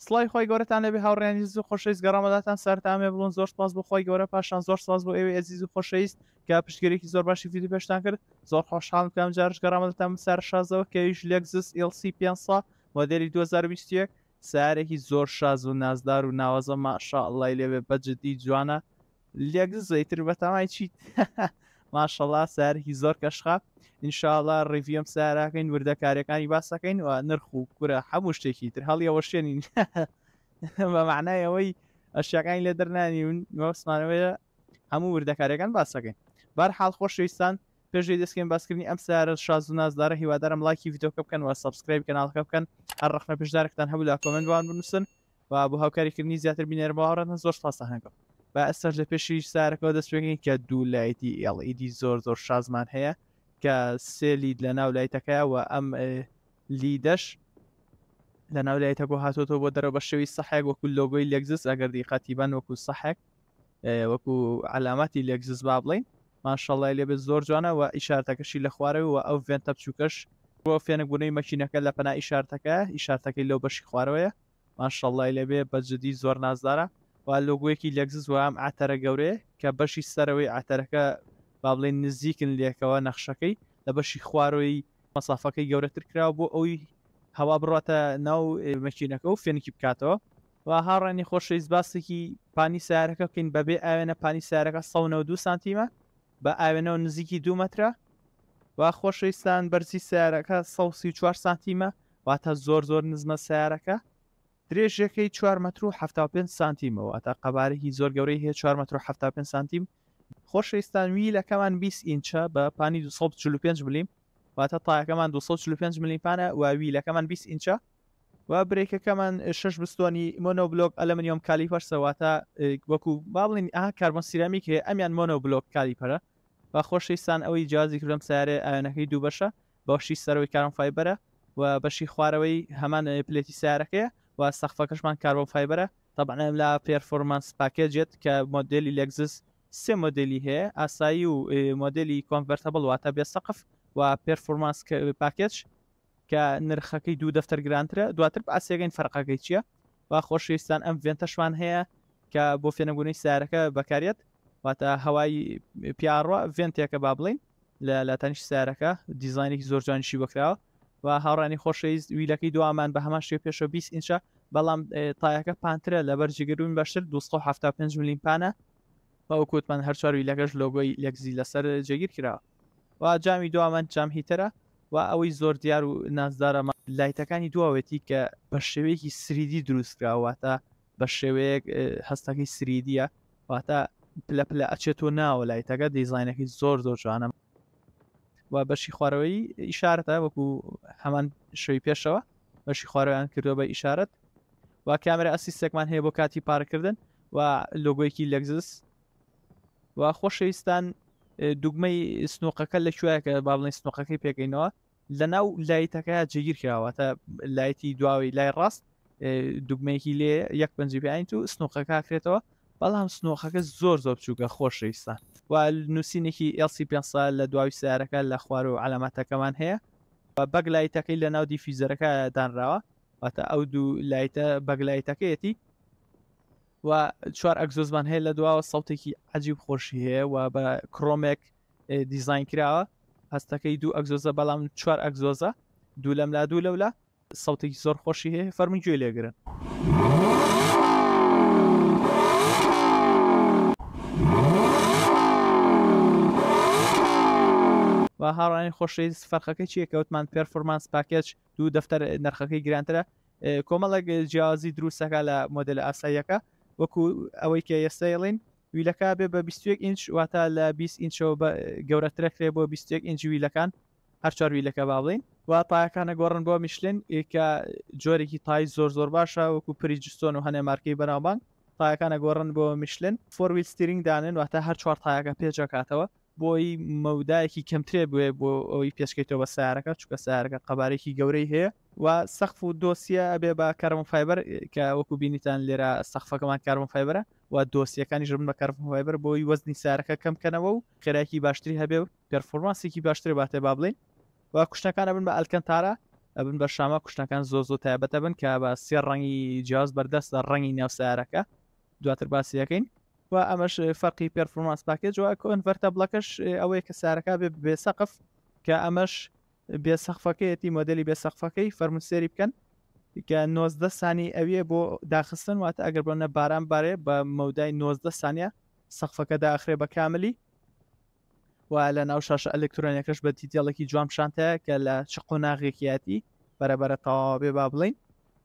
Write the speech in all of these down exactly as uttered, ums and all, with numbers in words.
سڵای خۆی گەورەتان لەبێ هاوڕێنی زوو خۆشەویست گەڕامەداتان سەرتامێ بڵۆن زۆر سپاس بۆ خۆی گەورە پاشان زۆر سپاس بۆ ئێوەی ئەزیز و خۆشەویست کە پشتگیرێکی زۆر باشی ڤیدیۆ پێشتان کرد زۆر خۆشحاڵم کەم جارش گەڕامەدەتان سەر شازەوە کەویش لێکزس ئێل سی پێنجسەد مۆدێلی دوو هەزار و بیست و یەک سیارێکی زۆر شاز و نازدار و ناوەزە ماشاءڵڵای لێبێ بەجددی جوانە لێکزس زەیتر بەتەمای چیت ماشەڵڵا سیارێکی زۆر کەشخە ئینشاءڵڵا ڕیڤیۆم سیارەکەین وردەکاریەکانی باسەکەین و نرخ و کورە هەموو شتێکی تر هەڵی ئەوەشێنین بە معنای ئەوەی ئەشیەکانی لێ دەرنانیون وەسمانەوەیە هەموو وردەکاریەکان باسەکەین بەرحاڵ خۆشەویستان پێشەوەی دەستکەین باسکردنی ئەم سیارە شاز و نازدارە هیوادارم لایکی ڤیدیۆکە بکەن و سەبسکرایب کەناڵەکە بکەن هەر ڕەخنە پێشدارێکتان هەبوو لە کۆمنتوان بنووسن و بۆ هاوکاریکردنی زیاتر بینێرە باوەڕێتن زۆر سپاس هەنگەم با ئەستەر لە پێشی سیارەکەەوە دەست پێکەین کە دوو لایتی ئێڵ ئی دی زۆر زۆر شازمان هەیە کە سێ لید لە ناو لایتەکەیە و ئەم لیدەش لە ناو لایتەکە هاتۆتەوە بۆ دەرەوە بە شێوی سەحێک وەکو لۆگۆی لێکزس ئەگەر دیقەتیبەن وەکو سەحێک وەکو علامەتی لێکزس با بڵین ماشەڵڵای لێبێت زۆر جوانە و ئیشارەتەکەشی لە خوارەوە و ئەو ڤێنتە بچووکەش بۆ فێنەبوونەی مەکینەکە لە پەنا ئیشارەتەکە ئیشارەتەکەی لەو بەشی خوارەوەیە ماشەڵڵای لێبێ بەجددی زۆر نازدارە و لۆگویەکی لێکزس و ئەم ئاتەرە گەورەیە کە بەشی سەرەوەی ئاتەرەکە با بڵێن نزیکن لێکەوە نەخشەکەی لە بەشی خوارەوەی مەسافەکەی گەورەتر کراوە بۆ ئەوی هەوا بڕاتە ناو مەکینەکە و فێنێکی بکاتەوە و هاڕێنی خۆشەویست باسێکی پانی سیارەکە بکەین بەبێ ئاوێنە پانی سیارەکە سەد و نەوە و دوو سانتیمە بە ئاوێنەوە نزیکی دوو مەترە و خۆشەویستان بەرزی سیارەکە سەد و سی و چوار سانتیمە واتە زۆر زۆر نزمە سیارەکە درێژەکەی چوار مەتر و هەفتاد و پێنج سانتیمەوە تا قەبارێکی زۆر گەورەی هەیە چوار مەتر و هەفتاد و پێنج سانتیم خۆشەویستان ویلەکەمان بیست ئینچە بە پانی دووسەد و چل و پێنج ملیم واتە تایەکەمان دووسەد و چل و پێنج ملیمپانە و ویلەکەمان بیست ئینچە و برێکەکەمان شش بستۆنی مۆنۆبلۆک ئەلەمنیۆم کالیپەرسەواتە وەکو با بڵین ئا کاربۆن سیرامیک هەیە ئەمیان مۆنۆبلۆک کالیپەرە و خۆشەویستان ئەوەی جیازی کردم سیارێ ئاوێنەکەی دوو بەشە بەشی سەرەوەی کاربۆن فایبەرە و بەشی خوارەوەی هەمان پلێتی سیارەکەیە و سەقفەکەشمان کاربۆن فایبەرە طبعا لە پێرفۆرمانس پاکێجێت کە مۆدلی لێکزس سێ مۆدلی هەیە ئاسایی و مۆدلی کۆنڤەرتەبڵ واتە بێ سەقف و پێرفۆرمانس پاکێج کە نرخەکەی دوو دەفتەر گرانترە دواتر بە ئاسیەکەین فەرقەکەی چییە و خۆشەویستان ئەم ڤێنتەشمان هەیە کە بۆ فێنەبوونەی سیارەکە بەکارێت واتە هەوای پیاڕۆ ڤێنتێکە با بڵین لە لاتەنیش سیارەکە دیزاینێکی زۆر جوانیشی بکراوە و هاوڕانی خۆشەویست ویلەکەی دوامان بە هەمان شێ پێشەوە بیست ئینچە بەڵام تایەکە پانترە لەبەر جگەروین بەشتر دووسەد و هەفتاد و پێنج ملیمپانە بەو کووتمان هەر چوار ویلەکەش لۆگۆی لێکزی لەسەر جێگیر کراوە و جامی دوامان جام هیتەرە و ئەوەی زۆر دیار و نازدارەمە لایتەکانی دواوێتی کە بە شێوەیەکی سریدی دروستکراواتە بە شێوەیەک هەستەکەی سریدیە واتە پلە پلە ئەچێتۆ ناوە لایتەکە دیزاینەکەی زۆر زۆر جوانە و بەشی خوارەوەی ئیشارەتە وەکو هەمان شوی پێشەوە بەشی خوارەوەیان کردووە بە ئیشارەت و کامێرە ئەسیستێکمان هەیە بۆ کاتی پارکردن و لۆگۆیەکی لێکزس و خۆشەویستان دوگمەی سنووقەکە لەکوێیە کە با بڵێن سنووقەکەی پێکەینەوە لە ناو لایتەکە جێگیر کراوەتە لایتی دواوی لای ڕاست دوگمەیەکی لێ یەک پەنجی پێین و سنووقەکە کرێتەوە بەڵام سنووقەکە زۆر زۆر بچووکە خۆشەویستان و نووسینێکی ئێل سی پێنجسەد لە دواوی سیارەکە لە خوار و علامەتەکەمان هەیە و بەگ لایتەکەی لە ناو دیفیزەرەکە دانراوە واتە ئەو دوو لایتە بەگ لایتەکەیەتی و چوار ئەگزۆزمان هەیە لە دواوە سەوتێکی عجیب خۆشی هەیە و بە کڕۆمێک دیزاین کراوە هەستەکەی دوو ئەگزۆزە بەڵام چوار ئەگزۆزە دوو لەم لا دوو لەولا سەوتێکی زۆر خۆشی هەیە فەرمی گوێ لێگرن و هاڕانی خۆشەویست فەرقەکەی چیە کەوتمان پێرفۆرمانس پاکێج دوو دەفتەر نرخەکەی گرانترە کۆمەڵێک جیازی دروستەکە لە مۆدل ئاساییەکە وەکو ئەوەی کە ئێستاڵین ویلەکە بێ بە بیست و یەک ئینچ واتە لە بیست ئینچەوە گەورەترەکرێ بۆ بیست و یەک ئینچ ویلەکان هەر چوار ویلەکە با بڵین و تایەکانە گۆڕن بۆ میشلین کە جۆرێکی تای زۆر زۆر باشە وەکو پریجستۆن و هەنێ مارکەی بەناوبانگ تایەکانە گۆڕن بۆ میشلین فۆر ویل ستیرینگ دانن واتە هەر چوار تایەکە پێچەکاتەوە بۆی مەودایەکی کەمترێ بوێ بۆ ئەوی پێشکەیتەوە بە سیارەکە چکە سیارەکە قەبارێکی گەورەی هەیە و سەقف و دۆسیە ئەبێ بە کاربۆن فایبەر کە وەکو بینیتان لێرە سەقفەکەمان کاربۆن فایبەرە و دۆسیەکانی ژبن بە کاربۆن فایبەر بۆی وەزنی سیارەکە کەمکەنەوە و خێرایکی باشتری هەبێ و پێرفۆرمانسێکی باشتری باتێ با بڵین و کوشتەکانە بن بە ئەلکەنتارە ئەبن بە شامە کوشتەکان زۆ زۆ تایبەتە بن کە بە سێ ڕەنگی جیاواز بەردەستە ڕەنگی ناو سیارەکە دواتر باسی یەکەین و ئەمەش فەرقی پێرفۆرمانس پاکێج و کۆنڤەرتەبڵەکەش ئەوەیە کە سیارەکە بێ بێسەقف کە ئەمەش بێسەقفەکەیەتی مۆدلی بێسەقفەکەی فەرموسێری بکەن کە نۆزدە سانی ئەویە بۆ داخستن واتە ئەگەر بۆنە باران بارێ بە مەودای نۆزدە سانیە سەقفەکە داخرێ بە کاملی و لە ناو شاشە ئەلکترۆنیەکەش بە دیتێڵێکی جوام شانتەیە کە لە چ قۆناغێکیاتی بەرەبەرە تەواو بێ با بڵین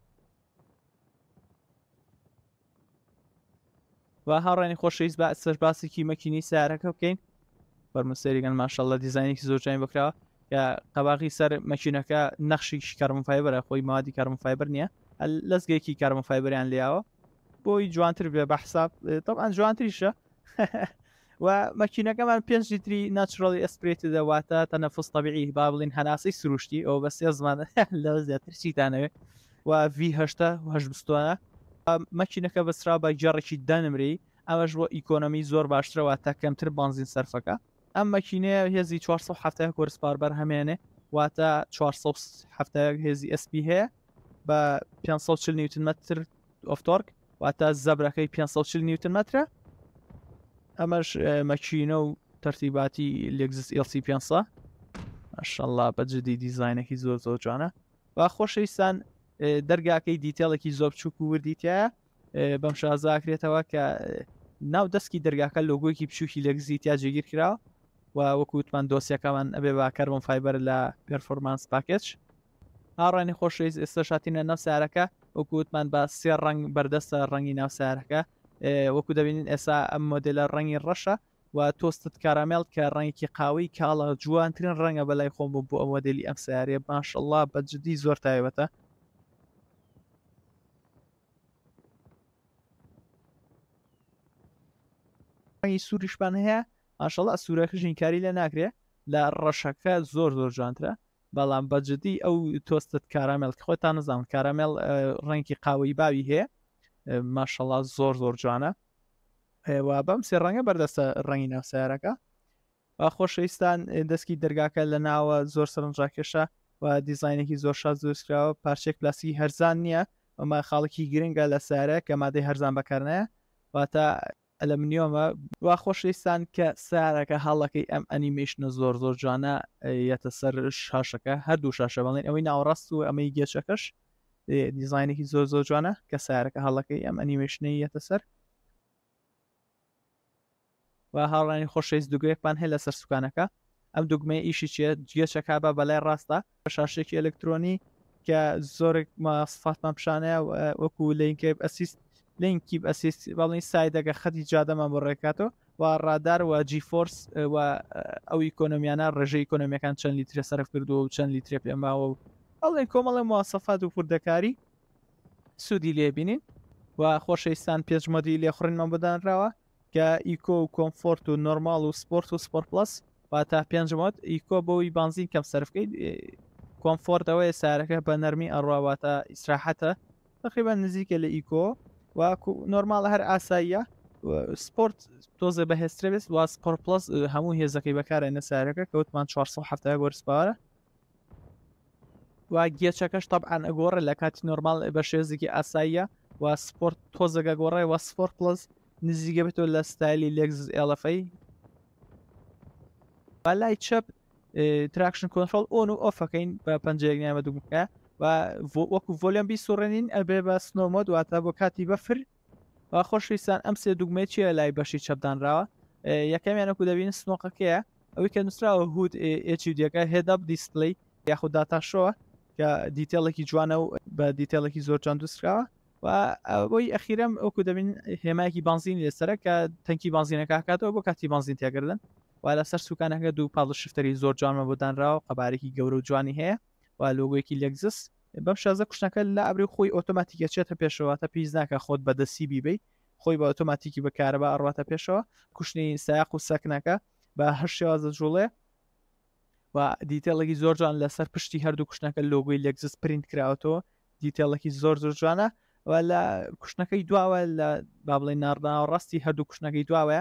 و هاوڕێنی خۆشەویست بە سەر باسێکی مەکینی سیارەکە بکەین فەرموسێریگەن ماشەڵڵە دیزاینێکی زۆر جوانی بکراوە کە قەباغی سەر مەکینەکە نەخشی کاربن فایبەرە خۆی مادی کاربن فایبەر نییە لەزگەیەکی کاربن فایبەریان لێیاوە بۆی جوانتر بێ بە حساب طبعاً جوانتریشە و مەکینەکەمان پێنج لیتری ناتچڕەڵی ئەسپرێتی دەواتە تەنەفس تەبیعی با بڵین هەناسەی سروشتی ئەو بە سێ زمانە لە زیاتر چیتانەوێت و ڤی هەشتا و هەشت بیستوانە مەکینەکە بەسرا بە گێڕێکی دەنمری ئەمەش بۆ ئیکۆنۆمی زۆر باشترەوە تا کەمتر بانزین سەرفەکە ئەم مەکینەیە هێزی چوارسەد و هەفتەیە کۆرسپاربەر هەمێنێ واتە چوارسەد و هەفتەیە هێزی ئەسپی هەیە بە پێنجسەد و چل نیوتن مەتر ئۆفتۆرک واتە زەبرەکەی پێنجسەد و چل نیوتن مەترە ئەمەش مەکینە و تەرتیباتی لێگزس ئێل سی پێنجسەد ماشەڵڵا بەجددی دیزاینێکی زۆر زۆر جوانە و خۆشەویستان دەرگاکەی دیتێڵێکی زۆر بچووک و وردیتیایە بەم شازاکرێتەوە کە ناو دەستکی دەرگاکە لۆگۆیکی بچووکی لەگزیتیا جێگیر کراوە و وەکووتمان دۆسیەکەمان ئەبێ با کاربن فایبەر لە پێرفۆرمانس پاکێج هاڕانی خۆشەویست ئێستا شاتینە ناو سیارەکە وەکووتمان بە سێ ڕنگ بەردەستە ڕەنگی ناو سیارەکە وەکو دەبینین ئێستا ئەم مۆدلە ڕەنگی ڕەشە و تۆستت کارامێڵ کە ڕەنگێکی قاوەی کاڵە جوانترین ڕەنگە بەلای خۆم بوو بۆ ئەم مۆدلی ئەم سیارەیە ماشەڵڵا بەجددی زۆر تایبەتە ڕەنگی سووریشمان هەیە ماشەڵڵا سوورەکە ژینکاری لە ناکرێ لە ڕەشەکە زۆر زۆر جوانترە بەڵام بەجددی ئەو تۆستت کارامێڵ کە خۆتان نەزانم کارامێڵ ڕەنگی قاوەی باوی هەیە ماشەڵڵا زۆر زۆر جوانە و بەم سێ ڕەنگە بەردەستە ڕەنگی ناو سیارەکە خۆشەویستان دەستکی دەرگاکە لە ناوە زۆر سەرنجڕاکێشە و دیزاینێکی زۆر شاد دروستکراوە پارچێک پلاسی هەرزان نییە ئەمە خاڵێکی گرنگە لە سیارە کە مادەی هەرزان بەکارنایە واتە ئەلەمنیۆمە وا خۆشەویستان کە سیارەکە هەڵەکەی ئەم ئەنیمێشنە زۆر زۆر جوانە یەتە سەر شاشەکە هەردوو شاشە بڵێن ئەوەی ناوەڕاست و ئەمەی گێچەکەش دیزاینێکی زۆر زۆر جوانە کە سیارەکە هەڵەکەی ئەم ئەنیمێشنەی یەتە سەر و هاوڕانی خۆشەویست دوگوێکمان هەیە لەسەر سوکانەکە ئەم دوگمەی ئیشی چیە گێچەکە بە بەلای ڕاستە بە شاشێکی ئەلکترۆنی کە زۆرێک ماسفاتمان پیشانەیە وەکو لینکێ ئەسیست لینکی ئەسیست باڵی سایدەگە خەتی جادەمان بۆ ڕێکاتەوە و ڕادار و جیفۆرس و ئەو ئیکۆنۆمیانە ڕێژەی ئیکۆنۆمیەکان چەند لیترە سەرف کردووە و چەند لیترێ پێماوە و ئەڵێ کۆمەڵی مواسەفات و کوردەکاری سوودی لێبینین و خۆشەویستان پێنج مۆدلی لێخڕینمان بەدانراوە کە ئیکۆ و کۆمفۆرت و نۆرمال و سپۆرت و سپۆرت پلس و تا پێنج مۆد ئیکۆ بۆی بانزین کەم سەرفکەیت کۆمفۆرتەوەی سارەکە بە نەرمی ئەڕواواتە ئیسراحەتە تقریبا نزیکە لە ئیکۆ و نۆرمالە هەر ئاساییە سپۆرت تۆزە بەهێسترە بێت و سپۆرت پلس هەموو هێزەکەی بەکارێنە سارەکە کەوتمان چوارسەد و هەفتە گۆرسپارە و گێچەکەش طبعاً ئەگۆڕە لە کاتی نۆرمال بە شێزێکی ئاساییە و سپۆرت تۆزەگە گۆڕای و سپۆرت پلس نزیگە بێتەوە لە ستایلی لێگز ئێڵەفەی بەلای چەپ تراکشن کۆنترۆل ئۆن و ئۆفەکەین بە پەنجەیەکنامە دووبکە و وەکو ڤۆلیۆم بیسوڕێنین ئەبێ بە سنۆمۆد واتە بۆ کاتی بەفر و خۆشویستان ئەم سێ دوگمەی چیە لای بەشی چەپدانراوە یەکەمیان وەکو دەبین سنۆقەکەیە ئەوەی کە نووسراوە هود ئێچیودیەکە هێدەپ دیسپلی یاخود داتا شۆوە کە دیتێڵێکی جوانە و بە دیتێڵێکی زۆر جوان دروستکراوە و ئەوەی ئەخیرەم ئەوکو دەبین هێمایەکی بانزین لێسەرە کە تەنکی بانزینەکە کاتەوە بۆ کاتی بانزین تێگردن و لەسەر سوکانەکە دوو پاڵ شفتەری زۆر جوانمە بۆدانراوە قەبارێکی گەورە و جوانی هەیە و لۆگۆیەکی لێگزس بەم شازە کوشتەکە لە ئەبری خۆی ئۆتۆماتیکە چێتە پێشەوەتە پیس ناکە خۆت بەدەسی بیبی خۆی بە ئۆتۆماتیکی بەکارەبە ئەڕاتە پێشەوە کوشتنی سایق و سەکنەکە بە هەر شێوازە جوڵێ و دیتێڵێکی زۆر جوان لەسەر پشتی هەردوو کوشتنەکە لۆگۆی لێگزس پرینت کراوەتەوە دیتێڵێکی زۆر زۆر جوانە و لە کوشتنەکەی دواوە لە با بڵێ ناردناوە ڕاستی هەردوو کوشتنەکەی دواوەیە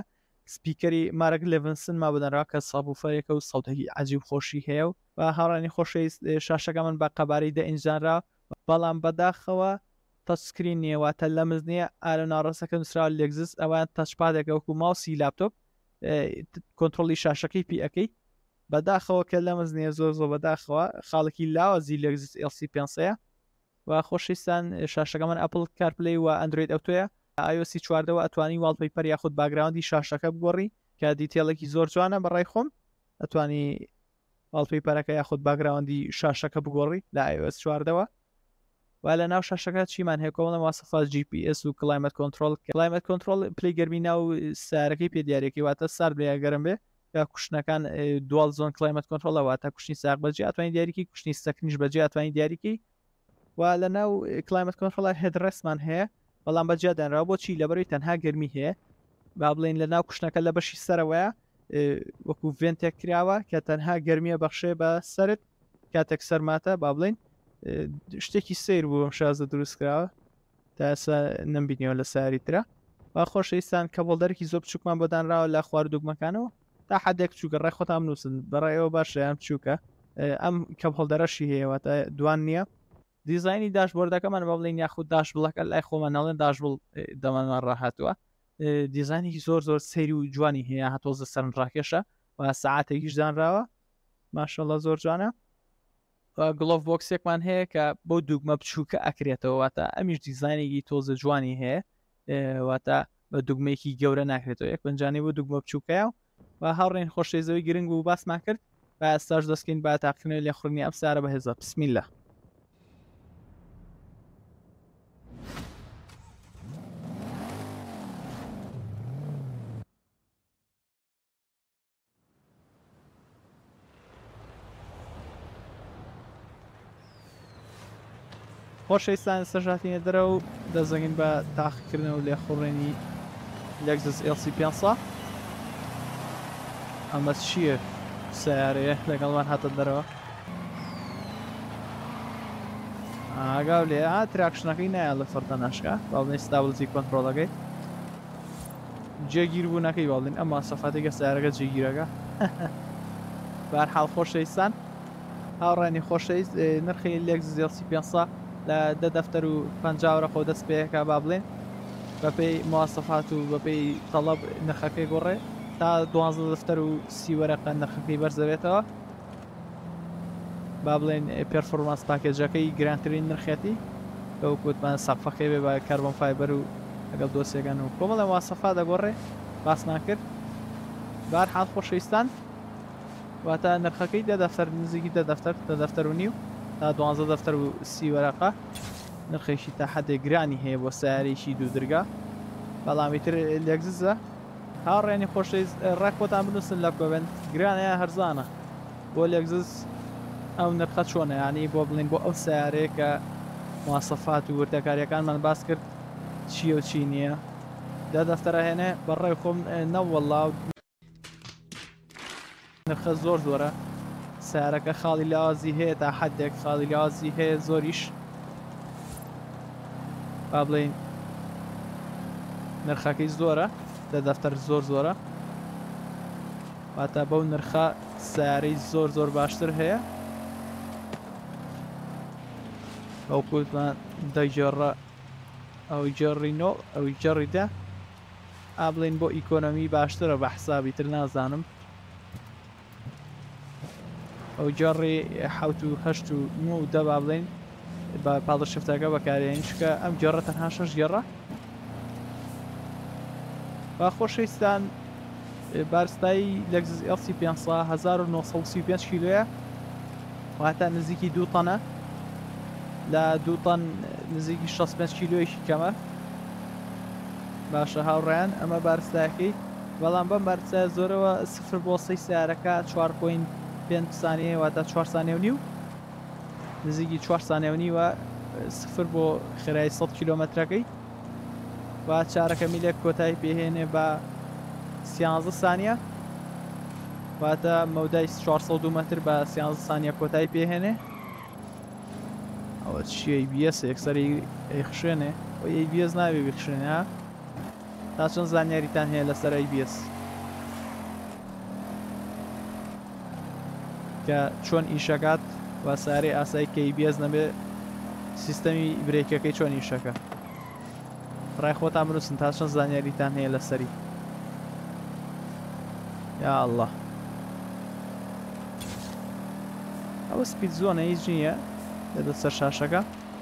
سپیکەری مارک لێڤنسن ما بەدەنرا کە سابوفەرێکە و سەوتێکی عجیب خۆشی هەیە و بە هاڕانی خۆشەویست شاشەکە من بە قەبارەی دە ئینجانرا بەڵام بەداخەوە تەچسکرین نیەواتە لە مزنیە ئالە ناڕاستەکە نووسرا لێگزس ئەوان تەچپادێکە وەکو ماوسی لاپتۆپ کۆنتترۆلی شاشەکەی پیەکەی بەداخەوە کە لە مزنیە زۆر زۆر بەداخەوە خاڵێکی لاوەزی لێگزس ئێلسی پێنسەیە و خۆشەویستان شاشەکە من ئەپل کارپلی و ئەندروید ئەوتۆیە آیۆسی چواردەوە ئەتوانی واڵپەیپەر یاخود باگراوندی شاشەکە بگۆڕی کە دیتێڵێکی زۆر جوانە بەڕای خۆم ئەتوانی واڵپەیپەرەکە یاخود باگراوندی شاشەکە بگۆڕی لە iOS چواردەوە و لە ناو شاشەکە چیمان هەیە کۆڵە واسەفات جی پی ئس و کلایمەت کۆنتترۆل کلایمەت کۆنتترۆل پلی گەرمی ناو سارەکەی پێدیارێکی واتە سار بێ گەرم بێ یا کوشتنەکان دوال زۆن کلایمەت کۆنتترۆلەوە تا کوشتنی ساق بەجێ ئەتوانی دیاریکی کوشتنی سەکنیش بەجێ ئەتوانی دیاریکی و لە ناو کلایمەت کۆنتترۆل هێدرسمان هەیە بەڵام بەجیا دەنراوە بۆچی لەبەروی تەنها گەرمی هەیە با بڵێن لە ناو کوشتنەکە لە بەشی سەرەوەیە وەکو ڤێنتێک کراوە کە تەنها گەرمیە بەخشێ بە سرت کاتێک سەرماتە با بڵێن شتێکی سیر بوو ئەم شازە دروستکراوە تا ئێستا نەمبینیەوە لە ساری ترە با خۆشەویستان کەبڵدەرێکی زۆر بچووکمان بۆدانراوە لە خواردوگمەکانەوە تا حدێک چووکە ڕێ خۆتان بنووسن بەڕێەوە باشە ئەم چووکە ئەم کەپڵدەرەشی هەیەوە تا دوان نییە دیزایانی داشبۆردەکەمان بە بڵین یاخود داش بڵەکە لای خۆمان ناڵێن داش بڵ دەمانمان ڕاهاتووە دیزایانی زۆر زۆر سەیری و جوانی هەیە هەتۆزە سەرن ڕاکێشە و سەعاتێکیش دانراوە ماشەڵڵا زۆر جوانە گڵۆڤ بۆکسێکمان هەیە کە بۆ دوگمە بچووکە ئەکرێتەوە واتە ئەمیش دیزایانێکی تۆزە جوانی هەیە واتە بە دوگمەیەکی گەورە ناکرێتەوە یەک پنجانەی بۆ دوگمە بچووکەیە و هاوڕێن خۆشەویستەوەی گرنگ و باسمان کرد و ئێستاش دەستکەین با تاقیکردنەوەی لێ خوڕنی ئەم سارە بەهێزە بسمیلە خۆشەویستان سەرژاتینە دەرەوە و دەزەگەین بە تاقیکردنەوە لێ خوڕێنی لێگزس ئێلسی پێنسە ئەمە چییە سیارەیە لەگەڵمان هاتە دەرەوە ئاگاو لێ ئا تراکشنەکەی نایە لە فەردە ناشکە باڵێن ستابڵتی کۆنتترۆلەکەی جێگیر بوونەکەی باڵێن ئەمە سەفاتێکە سیارەکە جێگیرەکە بەهەرحاڵ خۆشەویستان هاوڕێنی خۆشەویست نرخی لێگزس ئێلسی پێنسە لە دە دەفتەر و پەنجاوەرە خۆ دەست پێەکە با بڵێن بەپێی مواسەفات و بەپێی تەڵەب نرخەکەی گۆڕێ تا دوازدە دەفتەر و سی وەرەقە نرخەکەی بەرزەوێتەوە با بڵێن پێرفۆرمانس پاکێجەکەی گرانترین نرخێتی بەو کووتمان سەقفەکەی بێ بە کاربۆن فایبەر و لەگەڵ دۆسیەکان و کۆمەڵە مواسەفا دەگۆڕێ باسمان کرد بەهەرحاڵ خۆشەویستان واتە نرخەکەی دە دەفتەر نزیکی دە دەفتەر دە دەفتەر و نیو تا دوازدە دەفتەر و سی وەرەقە نرخێکی تا حدێک گرانی هەیە بۆ سیارێکی دوو درگا بەڵامی تر لێگزسە هاوڕێنی خۆشەویست ڕێک خۆتان بنووسن لە کۆڤنت گرانەیە هەرزانە بۆ لێگزس ئەو نرخە چۆنە ینی بۆ بڵین بۆ ئەو سیارەیە کە مواسەفات و وردەکاریەکانمان باس کرد چیە و چی نییە دە دەفتەرە هێنێ بەڕێی خۆم نەوەڵاو نرخە زۆر زۆرە سیارەکە خاڵی لاوازی هەیە تا حدێک خاڵی لاوازی هەیە زۆریش با بڵین نرخەکەی زۆرە دە دەفتەر زۆر زۆرە واتە بەو نرخە سیارەی زۆر زۆر باشتر هەیە ئەو کووتمان دەیجێڕە ئەوی جێڕینۆ ئەوی جێڕیدا ئا بڵین بۆ ئیکۆنۆمی باشترە بە حسابی تر نازانم ئەو جێڕی حەوت و هەشت و نۆ و دە با بڵێن بە پاڵە شفتەکە بەکارێنین چکە ئەم جێڕە تەنها شەش گێڕە با خۆشەویستان بارستایی لێگزس ئێلسی پێنسە هەزار و نۆ سەد و سی و پێنج کیلۆیە واتە نزیکی دوو تەنە لە دوو تەن نزیکی شەست و پێنج کیلۆیەکی کەمە باشە هاوڕێیان ئەمە بارستایەکەی بەڵام بەم بارستایە زۆرەوە سفر بۆ سەی سیارەکە چوار پۆینت پێنج سانیە واتە چوار سانیە و نیو نزیکی چوار سانیە و نیوە سفر بۆ خێرایی سەد کیلۆمەترەکەی و چارەکە میلێک کۆتایی پێهێنێ بە سیانزە سانیە واتە مەودای چوارسەد و مەتر بە سیانزە سانیە کۆتایی پێهێنێ ئەوە چیە ای بی ئەس یەکسەری ئەیخشێنێ و ای بی ئەس ناوێ بخشێنێ تا چەند زانیاریتان هەیە لەسەر ای بی ئەس کە چۆن ئیشەکات و سارێ ئاسایی کە ئی بی ئەس نەبێ سیستەمی برێکەکەی چۆن ئیشەکە. ڕای خۆتان بنووسن تا چەند زانیاریتان هەیە لەسەری. یا ئەڵڵا ئەوە سپید زۆنە هیچ نییە لەدە سەر شاشەکە.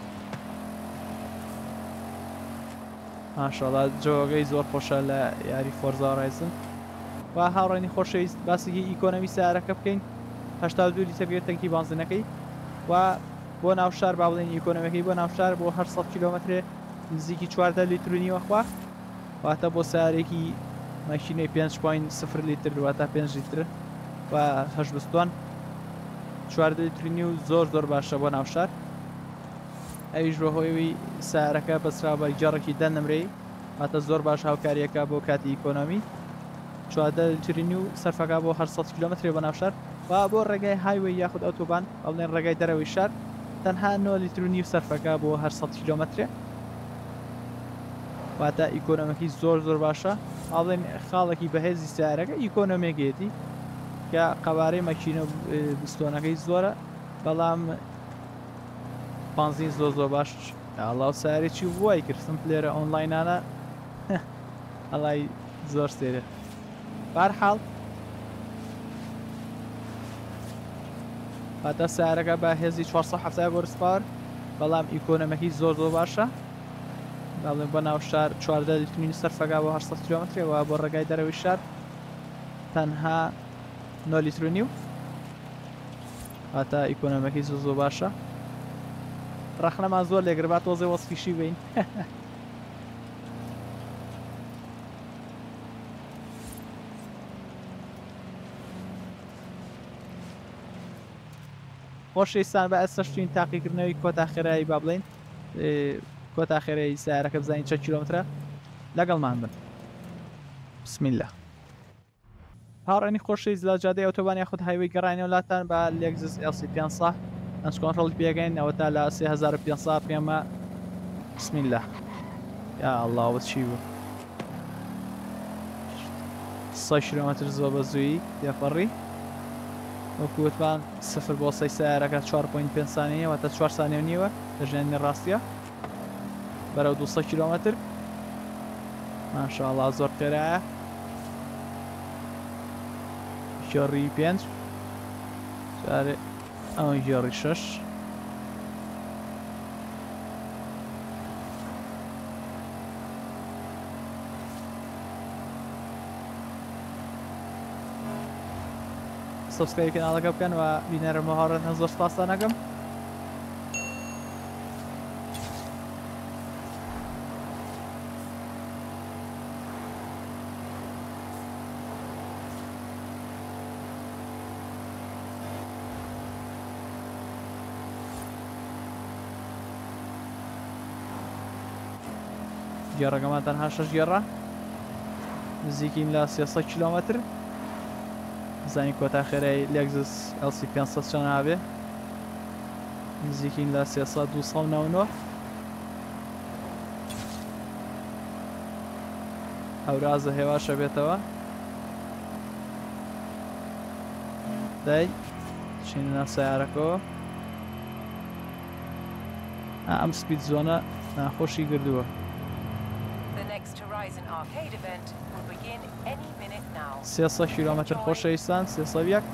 ماشەڵڵا جۆگەی زۆر خۆشە لە یاری فۆرزا هۆرایزن. و هاوڕێنی خۆشەویست باسێکی ئیکۆنۆمی سیارەکە بکەین. هەشتا و دوو لیتر بێت تەنکی بانزینەکەی و بۆ ناوشار با بڵێن ئیکۆنۆمیەکەی بۆ ناوشار بۆ هەشت کیلۆمەترێ نزیکی چواردە لیتر و نیوە خوا واتە بۆ سیارێکی ماشینەی پێنج پواینت سفر لیتر واتە پێنج لیتر و هەشت بستوان چواردە لیتر و نیو زۆر زۆر باشە بۆ ناوشار. ئەویش بە هۆیەوەی سیارەکە بەسرا بە جەڕێکی دە نمرەی واتە زۆر باش هاوکاریەکە بۆ کاتی ئیکۆنۆمی. چواردە لیتر و نیو سەرفەکە بۆ هەشت کیلۆمەترێ بۆ ناوشار و بۆ ڕێگای هایوێ یاخود ئۆتۆبان ئەڵێن ڕێگای دەرەوەی شار تەنها نۆ لیتر و نیو سەرفەکە بۆ هەشت کیلۆمەترێ واتە ئیکۆنۆمیەکی زۆر زۆر باشە. ئاڵێن خاڵێکی بەهێزی سیارەکە ئیکۆنۆمیەکێتی کە قەوارەی مەکینە بستۆنەکەی زۆرە بەڵام بانزین زۆر زۆر باش. ئاڵاو سیارێکی وای کردم لێرە ئۆنلاینانە ئەڵای زۆر سێرە. بەهەرحاڵ واتە سیارەکە بە هێزی چوارسەد و هەفتاد هۆرسپاوەر بەڵام ئیکۆنۆمیەکی زۆر زۆر باشە. باڵێن بۆ ناو شار چواردە لیتر و نیو سەرفەکە بۆ هەشت کیلۆمەترەوە بۆ ڕێگای دەرەوەی شار تەنها نۆ لیتر و نیو واتە ئیکۆنۆمیەکی زۆر زۆر باشە. ڕەخنەمان زۆر لێگر با تۆزێ وەسفیشی بین. خۆشەویستان بە ئەستەشتین تاقیکردنەوەی کۆتاخێرایی با بڵێن کۆتاخێرەی سیارەکە بزانین چەند کیلۆمەترە لەگەڵمان بن. بسمیلە. هاوڕێنی خۆشەویست لە جادەی ئۆتۆبان یاخود هایوێی گەڕاینەوە لاتان بە لێکزس ئێل سی پێنجسەد ئەنج کۆنتڕۆڵی پێگەین ئەوە تا لە سێ هەزار و پێنجسەد پێمە. بسمیلە. یا ئەڵڵا چی بوو سەد کیلۆمەتر زۆر بە زوویی دێفەڕی وەکووتمان سفر بۆ سەی سیارەکە چوار پواینت پێنج سانیە واتە چوار سانیە و نیوە لە ژێنی ڕاستیە بەرەو دووسەد کیلۆمەتر. ماشاءڵڵا زۆر خێرایە. ژێڕی پێنج جارێ ئەوە ژێڕی شەش سبسکرایب کەناڵەکە بکەن و بینەرە مەهاڕەتە زۆر سپاسان دەکەم. گێڕەکەمان تەنها شەش گێڕە نزیکین لە سێسەد کیلۆمەتر. زانی کۆتاخێرای لێکزس ئێل سی پێنجسەد چەند ئابێ نزیکین لە سێسەد و سەد و نەوە و نۆ. هەورازە هێواشە بێتەوە دای چینە سیارەکەەوە. ئەم سپید زۆنە ناخۆشی گردووە. سێسەد کیلۆمەتر خۆشەویستان سێسەد یەک.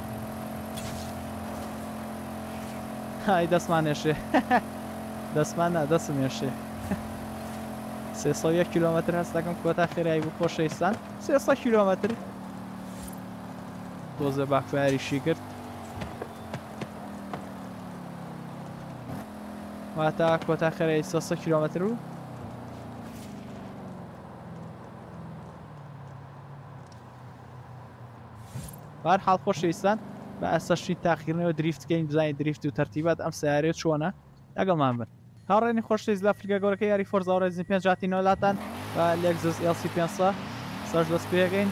های دەستمان نێشێ دەستمان نا دەستم نێشێ. سێسەد یەک کیلۆمەتر هەست دەکەم کۆتاخێرایی بوو خۆشەویستان. سێسەد کیلۆمەتر تۆزە باکفایریشی کرد واتە کۆتاخێرایی سێسەد کیلۆمەتر بوو. بەهەرحاڵ خۆشەویستان بە ئەستەشتی تاقیکردنەوە دریفتکەین بزانین دریفت و تەرتیبات ئەم سیارەیە چۆنە لەگەڵمان بن. هاوڕێنی خۆشەویست لە ئەفریقا گەورەکە یاری فۆرزا هۆرایزن پێنج هاتینەوە لاتان بە لێکزس ئێل سی پێنجسەد سەرش دەست پێگەین.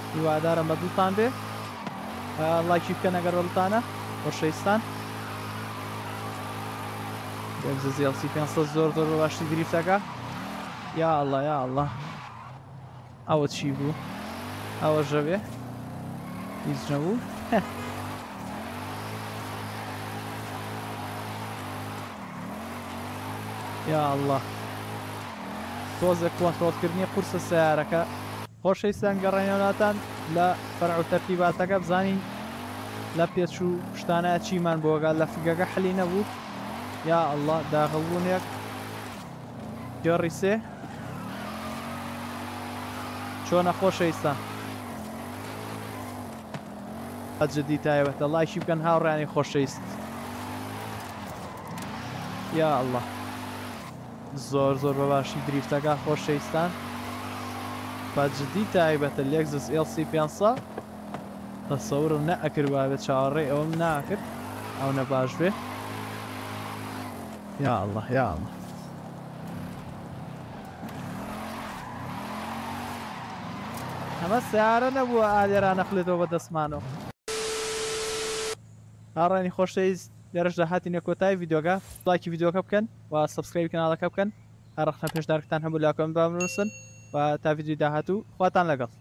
هیوادارم بە دڵتان بێ لایکی بکەن ئەگەر بەڵتانە خۆشەویستان زێڵسی پێنجسەد زۆر زۆر باشی دریفتەکە یا ئەڵڵا یا ئەڵڵا ئەوە چی بوو ئەوە ژەوێ هیچ نەبوو یا ئەڵڵا تۆزە کۆنتڕۆڵکردنی قورسە سیارەکە خۆشەویستان گەڕێنەوەتان لە فەرع و تەرتیباتەکە بزانین لە پێچ و شتانە چیمان بۆگە لە فگەکە حەلی نەبوو یا ئەڵڵا داغڵبوونێک گێڕی سێ چۆنە خۆشەویستان ئەجددی تایبەتە لایکی بکەن هاوڕێانی خۆشەویست یا ئەڵڵا زۆر زۆر بەباشی دریفتەکە خۆشەویستان بەجددی تایبەتە لێکزس ئێل سی پێنجسەد تەسەورم نەئەکرد بابێت چاوەڕێی ئەوم ناکرد ئەو نەباش بێ یا ئەڵڵا یا ئەڵڵا ئەمە سیارە نەبووە ئالێران نەخلێتەوە بە دەستمانەوە هاوڕێنی خۆشەویست لێرەش داهاتی نێکۆتای ڤیدۆگە لایکی ڤیدۆکە بکەن و سەبسکرایب کەناڵەکە بکەن هەر ڕەخنە پێشدارکتان هەبوو لا کۆمنت بنووسن و تا ڤیدیۆی داهاتوو خواتان لەگەڵ